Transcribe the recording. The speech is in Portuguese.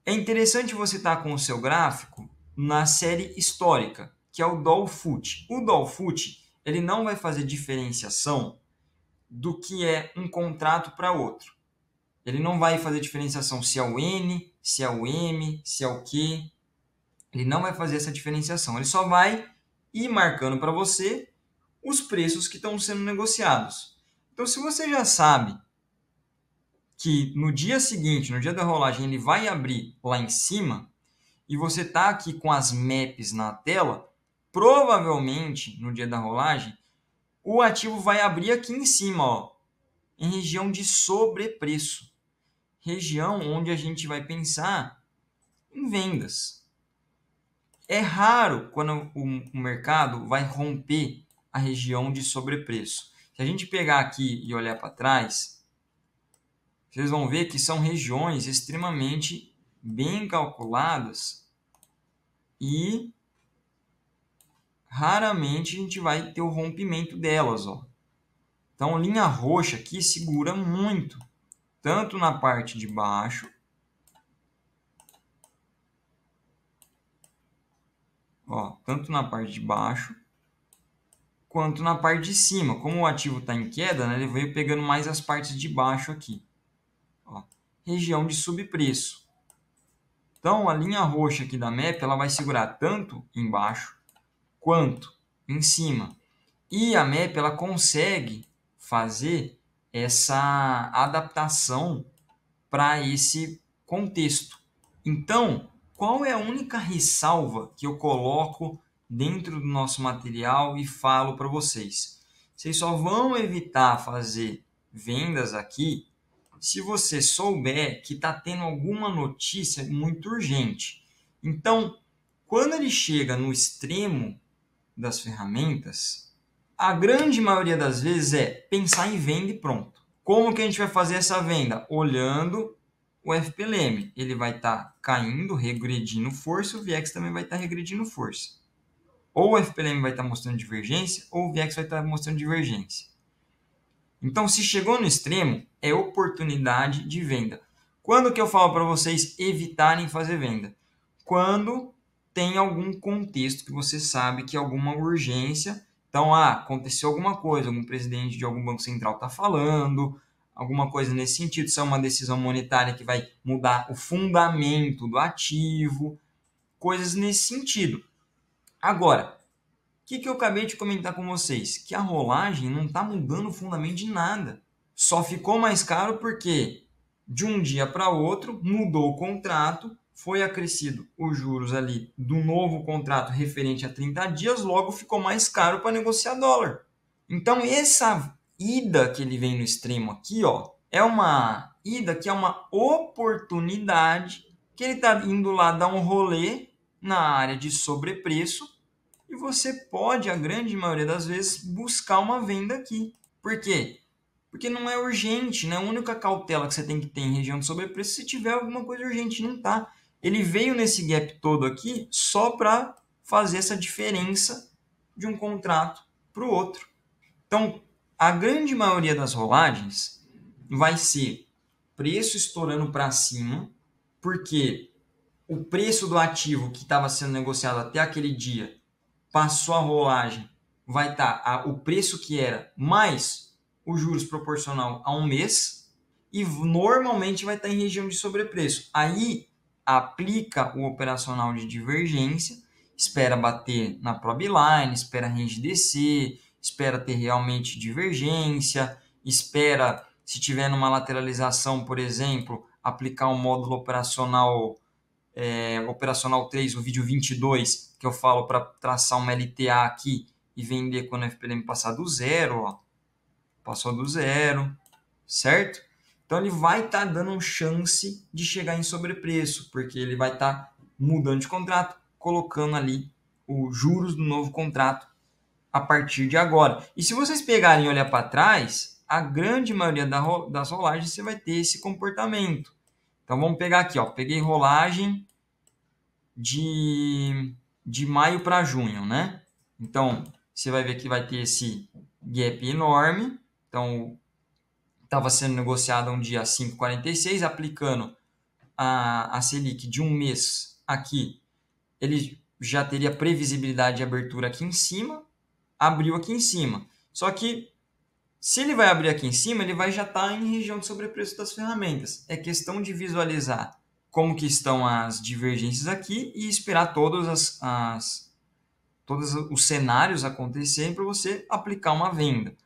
É interessante você estar com o seu gráfico na série histórica, que é o Dolfut. O Dolfut, ele não vai fazer diferenciação do que é um contrato para outro. Ele não vai fazer diferenciação se é o N, se é o M, se é o Q. Ele não vai fazer essa diferenciação. Ele só vai ir marcando para você os preços que estão sendo negociados. Então, se você já sabe que no dia seguinte, no dia da rolagem, ele vai abrir lá em cima, e você está aqui com as maps na tela, provavelmente no dia da rolagem, o ativo vai abrir aqui em cima, ó, em região de sobrepreço. Região onde a gente vai pensar em vendas. É raro quando o mercado vai romper a região de sobrepreço. Se a gente pegar aqui e olhar para trás, vocês vão ver que são regiões extremamente bem calculadas e raramente a gente vai ter o rompimento delas, ó. Então, linha roxa aqui segura muito, tanto na parte de baixo, ó, tanto na parte de baixo, quanto na parte de cima. Como o ativo está em queda, né, ele veio pegando mais as partes de baixo aqui. Ó, região de subpreço. Então, a linha roxa aqui da MAP, ela vai segurar tanto embaixo, quanto em cima. E a MAP, ela consegue fazer essa adaptação para esse contexto. Então, qual é a única ressalva que eu coloco dentro do nosso material e falo para vocês? Vocês só vão evitar fazer vendas aqui se você souber que está tendo alguma notícia muito urgente. Então, quando ele chega no extremo das ferramentas, a grande maioria das vezes é pensar em venda e pronto. Como que a gente vai fazer essa venda? Olhando o FPLM. Ele vai estar caindo, regredindo força, o VX também vai estar regredindo força. Ou o FPLM vai estar mostrando divergência, ou o VX vai estar mostrando divergência. Então, se chegou no extremo, é oportunidade de venda. Quando que eu falo para vocês evitarem fazer venda? Quando tem algum contexto que você sabe que é alguma urgência. Então, aconteceu alguma coisa, algum presidente de algum banco central está falando, alguma coisa nesse sentido. Isso é uma decisão monetária que vai mudar o fundamento do ativo, coisas nesse sentido. Agora, o que eu acabei de comentar com vocês? Que a rolagem não está mudando o fundamento de nada. Só ficou mais caro porque de um dia para outro mudou o contrato, foi acrescido os juros ali do novo contrato referente a 30 dias, logo ficou mais caro para negociar dólar. Então essa ida que ele vem no extremo aqui, ó, é uma ida que é uma oportunidade que ele está indo lá dar um rolê na área de sobrepreço. E você pode, a grande maioria das vezes, buscar uma venda aqui. Por quê? Porque não é urgente, né? A única cautela que você tem que ter em região de sobrepreço se tiver alguma coisa urgente, não tá. Ele veio nesse gap todo aqui só para fazer essa diferença de um contrato para o outro. Então, a grande maioria das rolagens vai ser preço estourando para cima, porque o preço do ativo que estava sendo negociado até aquele dia passou a rolagem, vai estar o preço que era mais os juros proporcional a um mês e normalmente vai estar em região de sobrepreço. Aí aplica o operacional de divergência, espera bater na Probeline, espera range descer, espera ter realmente divergência, espera, se tiver numa lateralização, por exemplo, aplicar um módulo operacional 3, o vídeo 22, que eu falo para traçar uma LTA aqui e vender quando o FPLM passar do zero, ó. Passou do zero, certo? Então ele vai estar dando chance de chegar em sobrepreço, porque ele vai estar mudando de contrato, colocando ali os juros do novo contrato a partir de agora. E se vocês pegarem e olhar para trás, a grande maioria das rolagens você vai ter esse comportamento. Então vamos pegar aqui, ó. Peguei rolagem de maio para junho, né? Então, você vai ver que vai ter esse gap enorme. Então, estava sendo negociado um dia 5,46, aplicando a Selic de um mês aqui, ele já teria previsibilidade de abertura aqui em cima, abriu aqui em cima. Só que, se ele vai abrir aqui em cima, ele vai já estar em região de sobrepreço das ferramentas. É questão de visualizar como que estão as divergências aqui e esperar todos os cenários acontecerem para você aplicar uma venda.